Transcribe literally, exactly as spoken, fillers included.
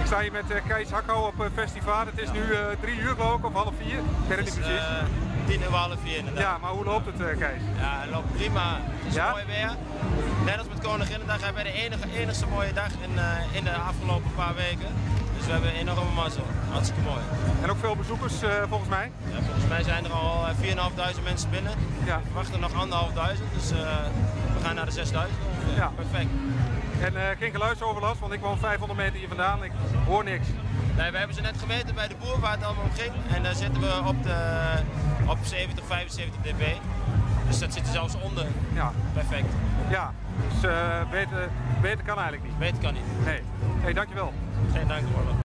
Ik sta hier met uh, Kees Hakko op uh, festival. Het is nu uh, drie uur geloof ik, of half vier. Ik weet het niet precies. Uh, tien uur, half vier inderdaad. Ja, maar hoe loopt het uh, Kees? Ja, het loopt prima. Het is ja? mooi weer. Net als met Koninginnedag hebben we de enige, enigste mooie dag in, uh, in de afgelopen paar weken. Dus we hebben een enorme mazzel. Hartstikke mooi. En ook veel bezoekers uh, volgens mij? Ja, volgens mij zijn er al vier en een half duizend mensen binnen. Ja. We wachten nog anderhalf duizend, dus uh, we gaan naar de zesduizend. Uh, ja. Perfect. En uh, geen geluidsoverlast, want ik woon vijfhonderd meter hier vandaan en ik hoor niks. Nee, we hebben ze net gemeten bij de boer waar het allemaal om ging. En daar zitten we op, de, op zeventig, vijfenzeventig dB. Dus dat zit er zelfs onder. Ja. Perfect. Ja, dus uh, beter, beter kan eigenlijk niet. Beter kan niet. Nee. Hey, dankjewel. Geen dank, hoor.